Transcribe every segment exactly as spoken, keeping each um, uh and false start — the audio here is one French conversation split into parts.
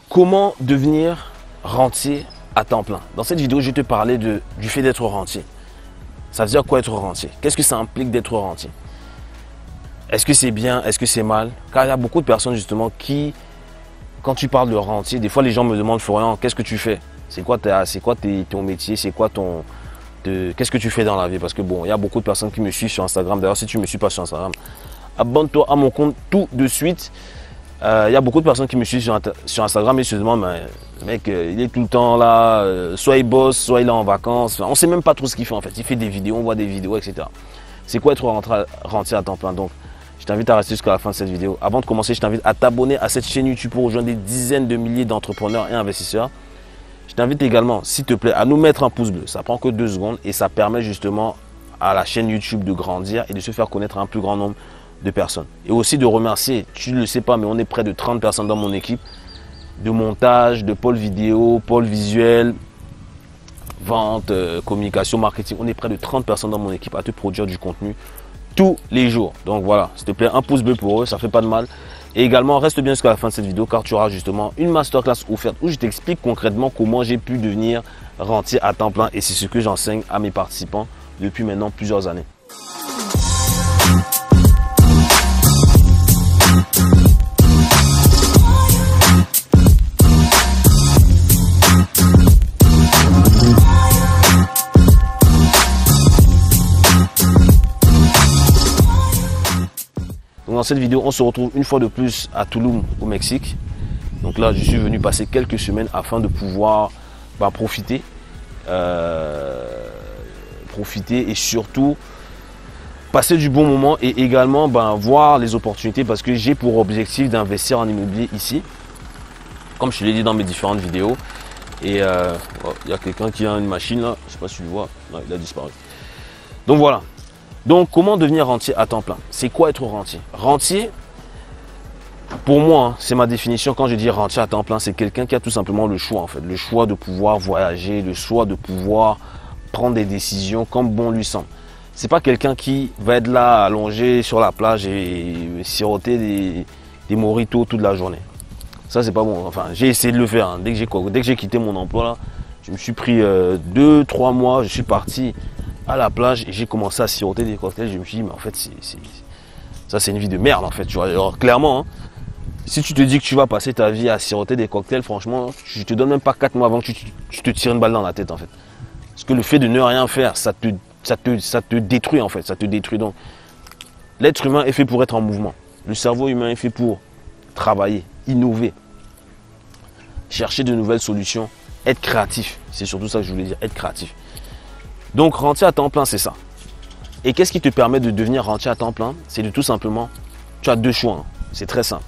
Comment devenir rentier à temps plein? Dans cette vidéo, je vais te parler de, du fait d'être rentier. Ça veut dire quoi être rentier? Qu'est-ce que ça implique d'être rentier? Est-ce que c'est bien? Est-ce que c'est mal? Car il y a beaucoup de personnes justement qui, quand tu parles de rentier, des fois les gens me demandent, Florian, qu'est-ce que tu fais? C'est quoi, c'est quoi tes, ton métier? C'est quoi ton... Qu'est-ce que tu fais dans la vie? Parce que bon, il y a beaucoup de personnes qui me suivent sur Instagram. D'ailleurs, si tu ne me suis pas sur Instagram, abonne-toi à mon compte tout de suite. Euh, il y a beaucoup de personnes qui me suivent sur, sur Instagram et se demandent, mais, le mec, euh, il est tout le temps là, euh, soit il bosse, soit il est en vacances. Enfin, on ne sait même pas trop ce qu'il fait en fait. Il fait des vidéos, on voit des vidéos, et cetera. C'est quoi être rentier à temps plein? Donc, je t'invite à rester jusqu'à la fin de cette vidéo. Avant de commencer, je t'invite à t'abonner à cette chaîne YouTube pour rejoindre des dizaines de milliers d'entrepreneurs et investisseurs. Je t'invite également, s'il te plaît, à nous mettre un pouce bleu. Ça prend que deux secondes et ça permet justement à la chaîne YouTube de grandir et de se faire connaître à un plus grand nombre de personnes. Et aussi de remercier, tu ne le sais pas, mais on est près de trente personnes dans mon équipe de montage, de pôle vidéo, pôle visuel, vente, euh, communication, marketing. On est près de trente personnes dans mon équipe à te produire du contenu tous les jours. Donc voilà, s'il te plaît, un pouce bleu pour eux, ça fait pas de mal. Et également, reste bien jusqu'à la fin de cette vidéo car tu auras justement une masterclass offerte où je t'explique concrètement comment j'ai pu devenir rentier à temps plein. Et c'est ce que j'enseigne à mes participants depuis maintenant plusieurs années. Dans cette vidéo, on se retrouve une fois de plus à Tulum, au Mexique. Donc là, je suis venu passer quelques semaines afin de pouvoir bah, profiter, euh, profiter et surtout passer du bon moment et également bah, voir les opportunités parce que j'ai pour objectif d'investir en immobilier ici, comme je te l'ai dit dans mes différentes vidéos. Et euh, oh, il y a quelqu'un qui a une machine là, je sais pas si tu le vois, non, il a disparu. Donc voilà. Donc, comment devenir rentier à temps plein? C'est quoi être rentier? Rentier, pour moi, hein, c'est ma définition. Quand je dis rentier à temps plein, c'est quelqu'un qui a tout simplement le choix, en fait. Le choix de pouvoir voyager, le choix de pouvoir prendre des décisions comme bon lui semble. C'est pas quelqu'un qui va être là, allongé sur la plage et siroter des, des mojitos toute la journée. Ça, c'est pas bon. Enfin, j'ai essayé de le faire. Hein. Dès que j'ai dès que j'ai quitté mon emploi, là, je me suis pris euh, deux, trois mois, je suis parti à la plage et j'ai commencé à siroter des cocktails. Je me suis dit, mais en fait, c'est, c'est, ça c'est une vie de merde en fait. Tu vois. Alors, clairement, hein, si tu te dis que tu vas passer ta vie à siroter des cocktails, franchement, je te donne même pas quatre mois avant que tu, tu te tires une balle dans la tête en fait. Parce que le fait de ne rien faire, ça te, ça te, ça te détruit en fait. Ça te détruit. Donc, l'être humain est fait pour être en mouvement. Le cerveau humain est fait pour travailler, innover, chercher de nouvelles solutions, être créatif. C'est surtout ça que je voulais dire, être créatif. Donc, rentier à temps plein, c'est ça. Et qu'est-ce qui te permet de devenir rentier à temps plein? C'est de tout simplement, tu as deux choix. Hein. C'est très simple.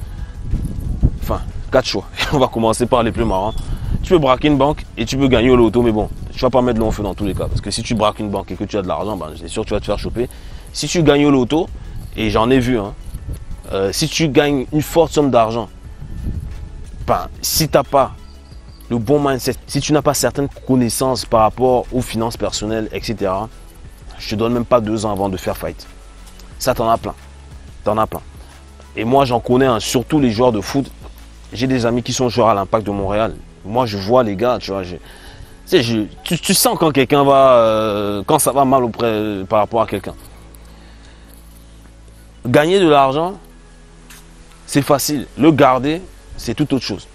Enfin, quatre choix. On va commencer par les plus marrants. Tu peux braquer une banque et tu peux gagner au loto, mais bon, tu vas pas mettre l'eau au feu dans tous les cas. Parce que si tu braques une banque et que tu as de l'argent, ben, c'est sûr que tu vas te faire choper. Si tu gagnes au loto, et j'en ai vu, hein, euh, si tu gagnes une forte somme d'argent, ben, si tu n'as pas le bon mindset, si tu n'as pas certaines connaissances par rapport aux finances personnelles, et cetera, je te donne même pas deux ans avant de faire faillite. Ça, t'en as plein. T'en as plein. Et moi, j'en connais, hein, surtout les joueurs de foot. J'ai des amis qui sont joueurs à l'Impact de Montréal. Moi, je vois les gars, tu vois. Je, tu, sais, je, tu, tu sens quand quelqu'un va, euh, quand ça va mal auprès, par rapport à quelqu'un. Gagner de l'argent, c'est facile. Le garder, c'est tout autre chose.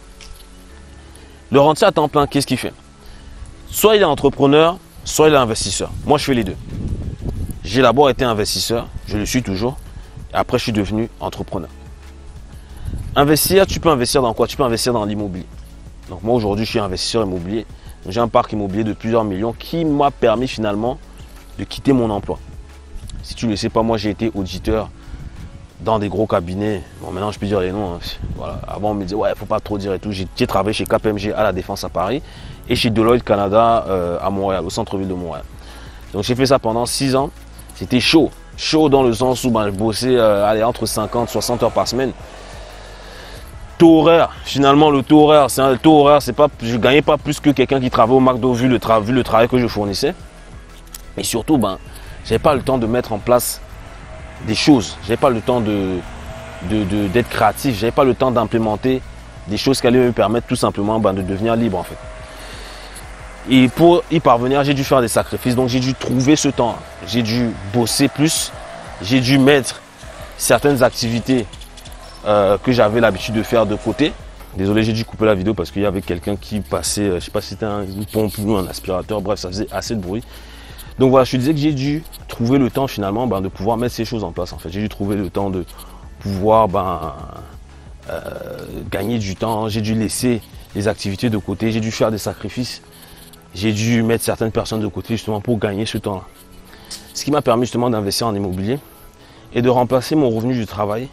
Le rentier à temps plein, qu'est-ce qu'il fait? Soit il est entrepreneur, soit il est investisseur. Moi, je fais les deux. J'ai d'abord été investisseur, je le suis toujours. Et après, je suis devenu entrepreneur. Investir, tu peux investir dans quoi? Tu peux investir dans l'immobilier. Donc moi, aujourd'hui, je suis investisseur immobilier. J'ai un parc immobilier de plusieurs millions qui m'a permis finalement de quitter mon emploi. Si tu ne le sais pas, moi, j'ai été auditeur dans des gros cabinets. Bon, maintenant, je peux dire les noms. Hein. Voilà. Avant, on me disait, ouais, il ne faut pas trop dire et tout. J'ai travaillé chez K P M G à la Défense à Paris et chez Deloitte Canada euh, à Montréal, au centre-ville de Montréal. Donc, j'ai fait ça pendant six ans. C'était chaud. Chaud dans le sens où ben, je bossais euh, allez, entre cinquante et soixante heures par semaine. Taux horaire, finalement, le taux horaire, c'est un le taux horaire, c'est pas, je ne gagnais pas plus que quelqu'un qui travaillait au McDo vu le, tra vu le travail que je fournissais. Et surtout, ben, je n'avais pas le temps de mettre en place des choses. Je n'avais pas le temps de, de, de, d'être créatif. Je n'avais pas le temps d'implémenter des choses qui allaient me permettre tout simplement ben, de devenir libre en fait. Et pour y parvenir, j'ai dû faire des sacrifices, donc j'ai dû trouver ce temps, j'ai dû bosser plus, j'ai dû mettre certaines activités euh, que j'avais l'habitude de faire de côté. Désolé, j'ai dû couper la vidéo parce qu'il y avait quelqu'un qui passait, euh, je ne sais pas si c'était un, une pompe ou un aspirateur, bref, ça faisait assez de bruit. Donc voilà, je te disais que j'ai dû trouver le temps finalement ben, de pouvoir mettre ces choses en place. En fait, j'ai dû trouver le temps de pouvoir ben, euh, gagner du temps, j'ai dû laisser les activités de côté, j'ai dû faire des sacrifices. J'ai dû mettre certaines personnes de côté justement pour gagner ce temps-là. Ce qui m'a permis justement d'investir en immobilier et de remplacer mon revenu du travail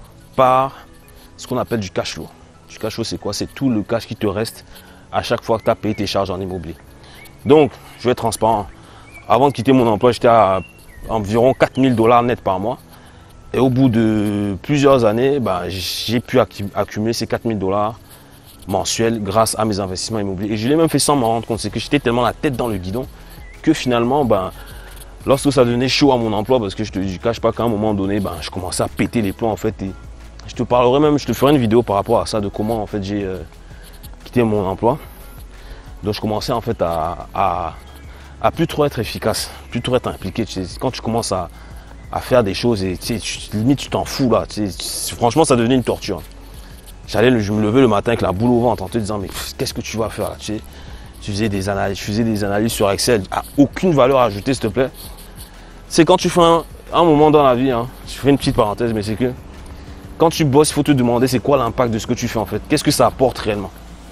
par ce qu'on appelle du cash flow. Du cash flow, c'est quoi? C'est tout le cash qui te reste à chaque fois que tu as payé tes charges en immobilier. Donc, je vais être transparent. Avant de quitter mon emploi, j'étais à environ quatre mille dollars net par mois. Et au bout de plusieurs années, bah, j'ai pu accumuler ces quatre mille dollars mensuel grâce à mes investissements immobiliers. Et je l'ai même fait sans m'en rendre compte. C'est que j'étais tellement la tête dans le guidon que finalement, ben, lorsque ça devenait chaud à mon emploi, parce que je te je cache pas qu'à un moment donné, ben, je commençais à péter les plombs en fait. Et je te parlerai même, je te ferai une vidéo par rapport à ça, de comment en fait j'ai euh, quitté mon emploi. Donc je commençais en fait à, à, à plus trop être efficace, plus trop être impliqué. Tu sais, quand tu commences à, à faire des choses et tu sais, tu, limite tu t'en fous là. Tu sais, franchement, ça devenait une torture. J'allais, je me levais le matin avec la boule au ventre en te disant mais qu'est-ce que tu vas faire là, tu sais, tu faisais des analyses, je faisais des analyses sur Excel, à aucune valeur ajoutée s'il te plaît. C'est quand tu fais un, un moment dans la vie, hein, je fais une petite parenthèse, mais c'est que quand tu bosses, il faut te demander c'est quoi l'impact de ce que tu fais en fait, qu'est-ce que ça apporte réellement,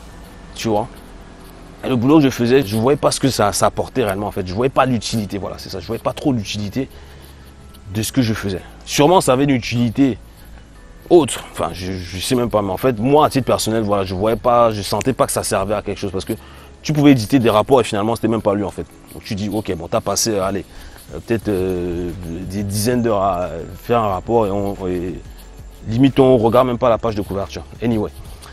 tu vois. Et le boulot que je faisais, je ne voyais pas ce que ça, ça apportait réellement en fait, je ne voyais pas l'utilité, voilà c'est ça, je ne voyais pas trop l'utilité de ce que je faisais. Sûrement ça avait une utilité autre, enfin je, je sais même pas, mais en fait moi à titre personnel, voilà, je voyais pas, je sentais pas que ça servait à quelque chose parce que tu pouvais éditer des rapports et finalement c'était même pas lu en fait. Donc tu dis ok bon t'as passé euh, allez euh, peut-être euh, des dizaines d'heures à faire un rapport et, on, et limite on regarde même pas la page de couverture. Anyway,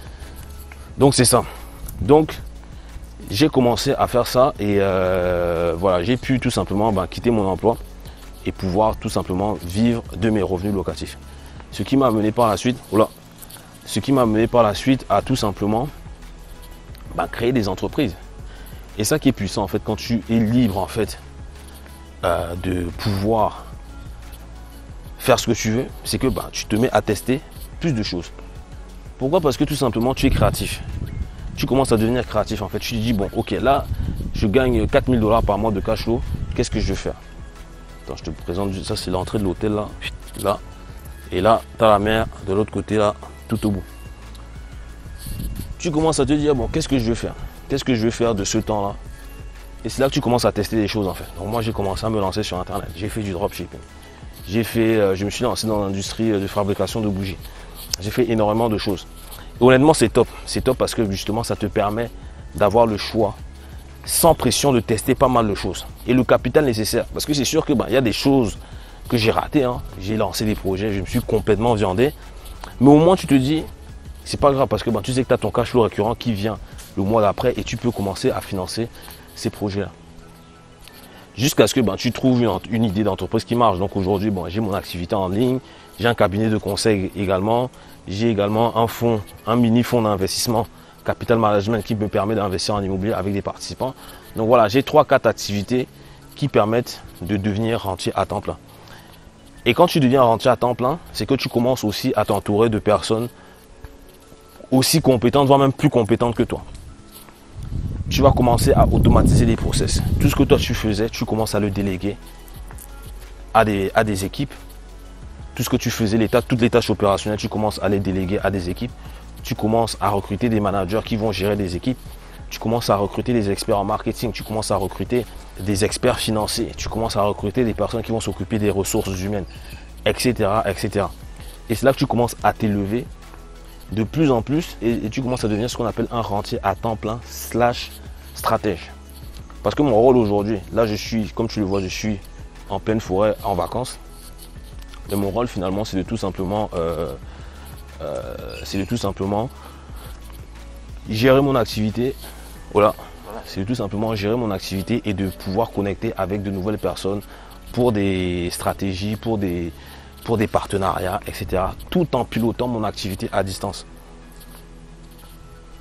donc c'est ça. Donc j'ai commencé à faire ça et euh, voilà j'ai pu tout simplement ben, quitter mon emploi et pouvoir tout simplement vivre de mes revenus locatifs. Ce qui m'a amené par la suite, voilà, ce qui m'a amené par la suite à tout simplement bah, créer des entreprises. Et ça qui est puissant en fait, quand tu es libre en fait euh, de pouvoir faire ce que tu veux, c'est que bah, tu te mets à tester plus de choses. Pourquoi? Parce que tout simplement tu es créatif. Tu commences à devenir créatif en fait. Tu te dis bon ok là je gagne quatre mille dollars par mois de cash flow, qu'est-ce que je vais faire? Attends, je te présente, ça c'est l'entrée de l'hôtel là, là. Et là, tu as la mer de l'autre côté, là, tout au bout. Tu commences à te dire, bon, qu'est-ce que je vais faire? Qu'est-ce que je vais faire de ce temps-là? Et c'est là que tu commences à tester des choses, en fait. Donc moi, j'ai commencé à me lancer sur Internet. J'ai fait du dropshipping. J'ai fait, euh, je me suis lancé dans l'industrie de fabrication de bougies. J'ai fait énormément de choses. Et honnêtement, c'est top. C'est top parce que justement, ça te permet d'avoir le choix, sans pression, de tester pas mal de choses. Et le capital nécessaire. Parce que c'est sûr qu'il bah, y a des choses que j'ai raté, hein. J'ai lancé des projets, je me suis complètement viandé. Mais au moins tu te dis, c'est pas grave parce que ben, tu sais que tu as ton cash flow récurrent qui vient le mois d'après et tu peux commencer à financer ces projets-là. Jusqu'à ce que ben, tu trouves une, une idée d'entreprise qui marche. Donc aujourd'hui, bon, j'ai mon activité en ligne, j'ai un cabinet de conseil également, j'ai également un fonds, un mini fonds d'investissement, Capital Management, qui me permet d'investir en immobilier avec des participants. Donc voilà, j'ai trois quatre activités qui permettent de devenir rentier à temps plein. Et quand tu deviens rentier à temps plein, c'est que tu commences aussi à t'entourer de personnes aussi compétentes, voire même plus compétentes que toi. Tu vas commencer à automatiser les process. Tout ce que toi tu faisais, tu commences à le déléguer à des, à des équipes. Tout ce que tu faisais, les tâches, toutes les tâches opérationnelles, tu commences à les déléguer à des équipes. Tu commences à recruter des managers qui vont gérer des équipes. Tu commences à recruter des experts en marketing, tu commences à recruter des experts financiers, tu commences à recruter des personnes qui vont s'occuper des ressources humaines, et cetera, et cetera. Et c'est là que tu commences à t'élever de plus en plus et, et tu commences à devenir ce qu'on appelle un rentier à temps plein slash stratège. Parce que mon rôle aujourd'hui, là je suis, comme tu le vois, je suis en pleine forêt en vacances. Et mon rôle finalement, c'est de tout simplement, euh, euh, c'est de tout simplement gérer mon activité. Voilà, c'est tout simplement gérer mon activité et de pouvoir connecter avec de nouvelles personnes pour des stratégies, pour des, pour des partenariats, et cetera. Tout en pilotant mon activité à distance.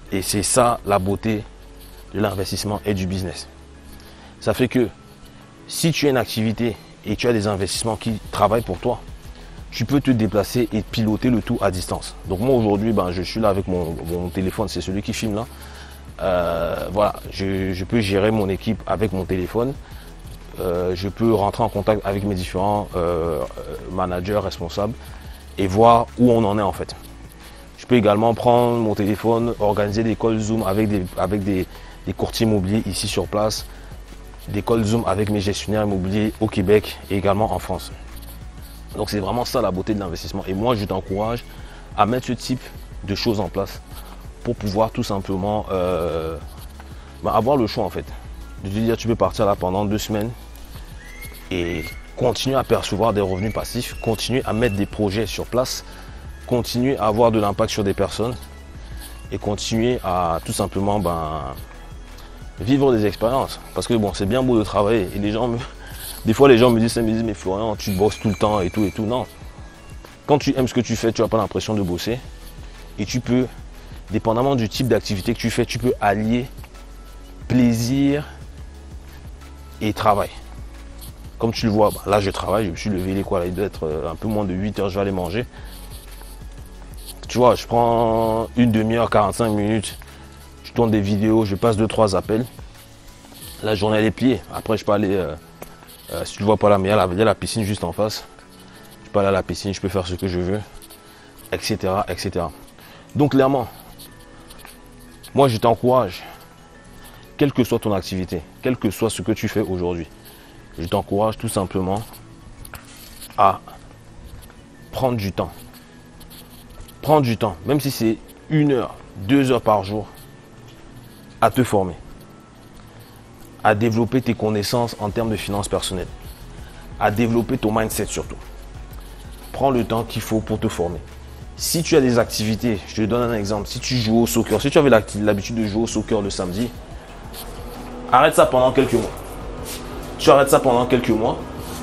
Et c'est ça la beauté de l'investissement et du business. Ça fait que si tu as une activité et tu as des investissements qui travaillent pour toi, tu peux te déplacer et piloter le tout à distance. Donc moi aujourd'hui, ben, je suis là avec mon, mon téléphone, c'est celui qui filme là. Euh, voilà, je, je peux gérer mon équipe avec mon téléphone. Euh, je peux rentrer en contact avec mes différents euh, managers, responsables et voir où on en est en fait. Je peux également prendre mon téléphone, organiser des calls Zoom avec des, avec des, des courtiers immobiliers ici sur place, des calls Zoom avec mes gestionnaires immobiliers au Québec et également en France. Donc c'est vraiment ça la beauté de l'investissement. Et moi je t'encourage à mettre ce type de choses en place pour pouvoir tout simplement euh, bah, avoir le choix en fait. De te dire tu peux partir là pendant deux semaines et continuer à percevoir des revenus passifs, continuer à mettre des projets sur place, continuer à avoir de l'impact sur des personnes et continuer à tout simplement ben, vivre des expériences. Parce que bon, c'est bien beau de travailler et les gens me... des fois les gens me disent, me disent mais Florian, tu bosses tout le temps et tout et tout. Non. Quand tu aimes ce que tu fais, tu n'as pas l'impression de bosser et tu peux, dépendamment du type d'activité que tu fais, tu peux allier plaisir et travail. Comme tu le vois, bah, là je travaille, je me suis levé, il est quoi là, il doit être un peu moins de huit heures, je vais aller manger. Tu vois, je prends une demi-heure, quarante-cinq minutes, je tourne des vidéos, je passe deux trois appels. La journée elle est pliée. Après je peux aller, euh, euh, si tu ne vois pas là, mais il y, a la, il y a la piscine juste en face. Je peux aller à la piscine, je peux faire ce que je veux, et cetera et cetera. Donc clairement, moi je t'encourage, quelle que soit ton activité, quel que soit ce que tu fais aujourd'hui, je t'encourage tout simplement à prendre du temps. Prendre du temps, même si c'est une heure, deux heures par jour, à te former, à développer tes connaissances en termes de finances personnelles, à développer ton mindset surtout. Prends le temps qu'il faut pour te former. Si tu as des activités, je te donne un exemple, si tu joues au soccer, si tu avais l'habitude de jouer au soccer le samedi, arrête ça pendant quelques mois. Tu arrêtes ça pendant quelques mois,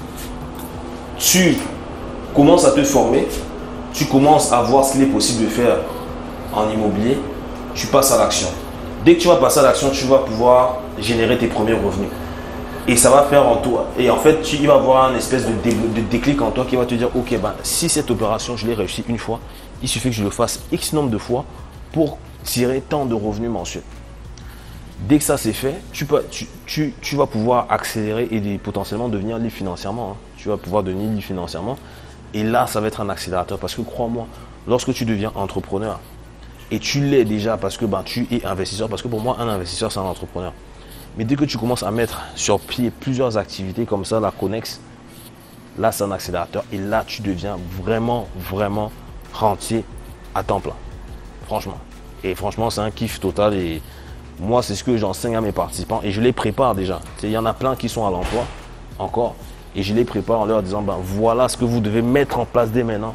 tu commences à te former, tu commences à voir ce qu'il est possible de faire en immobilier, tu passes à l'action. Dès que tu vas passer à l'action, tu vas pouvoir générer tes premiers revenus. Et ça va faire en toi. Et en fait, tu vas avoir un espèce de, dé, de déclic en toi qui va te dire, ok, ben, si cette opération, je l'ai réussi une fois, il suffit que je le fasse X nombre de fois pour tirer tant de revenus mensuels. Dès que ça c'est fait, tu, peux, tu, tu, tu vas pouvoir accélérer et potentiellement devenir libre financièrement. Hein. Tu vas pouvoir devenir libre financièrement. Et là, ça va être un accélérateur. Parce que crois-moi, lorsque tu deviens entrepreneur, et tu l'es déjà parce que ben, tu es investisseur, parce que pour moi, un investisseur, c'est un entrepreneur. Mais dès que tu commences à mettre sur pied plusieurs activités comme ça, la connexe, là, c'est un accélérateur. Et là, tu deviens vraiment, vraiment rentier à temps plein. Franchement. Et franchement, c'est un kiff total. Et moi, c'est ce que j'enseigne à mes participants et je les prépare déjà. Il y en a plein qui sont à l'emploi encore et je les prépare en leur disant ben, voilà ce que vous devez mettre en place dès maintenant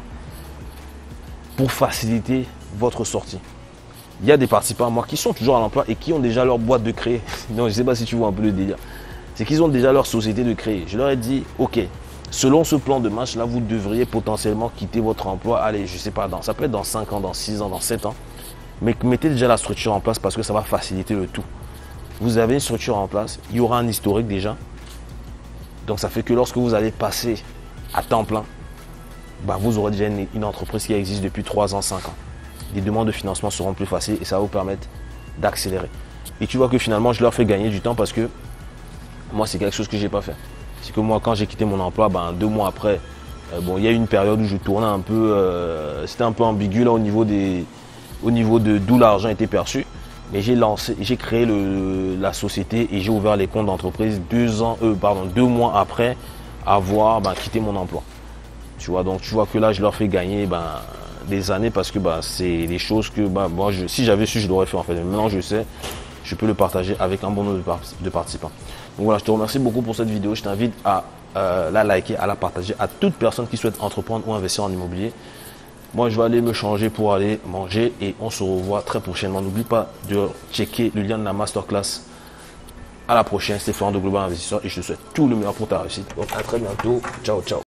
pour faciliter votre sortie. Il y a des participants à moi qui sont toujours à l'emploi et qui ont déjà leur boîte de créer. Donc, je ne sais pas si tu vois un peu le délire. C'est qu'ils ont déjà leur société de créer. Je leur ai dit, ok, selon ce plan de match, là, vous devriez potentiellement quitter votre emploi. Allez, je ne sais pas, dans, ça peut être dans cinq ans, dans six ans, dans sept ans. Mais mettez déjà la structure en place parce que ça va faciliter le tout. Vous avez une structure en place, il y aura un historique déjà. Donc ça fait que lorsque vous allez passer à temps plein, bah vous aurez déjà une, une entreprise qui existe depuis trois ans, cinq ans. Les demandes de financement seront plus faciles et ça va vous permettre d'accélérer. Et tu vois que finalement, je leur fais gagner du temps parce que moi, c'est quelque chose que je n'ai pas fait. C'est que moi, quand j'ai quitté mon emploi, ben, deux mois après, euh, bon, il y a eu une période où je tournais un peu, euh, c'était un peu ambigu là au niveau des, au niveau de d'où l'argent était perçu. Mais j'ai lancé, j'ai créé le, la société et j'ai ouvert les comptes d'entreprise deux ans, euh, pardon, deux mois après avoir ben, quitté mon emploi. Tu vois, donc tu vois que là, je leur fais gagner ben, des années parce que ben, c'est des choses que ben, moi, je, si j'avais su, je l'aurais fait en fait. Mais maintenant, je sais, je peux le partager avec un bon nombre de, par de participants. Donc voilà, je te remercie beaucoup pour cette vidéo. Je t'invite à euh, la liker, à la partager à toute personne qui souhaite entreprendre ou investir en immobilier. Moi, je vais aller me changer pour aller manger et on se revoit très prochainement. N'oublie pas de checker le lien de la masterclass. À la prochaine, c'était Florian de Global Investisseur et je te souhaite tout le meilleur pour ta réussite. Donc à très bientôt. Ciao, ciao.